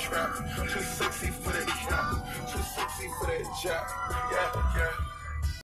trap. Too sexy for that trap. Too sexy for that jack. Yeah, yeah.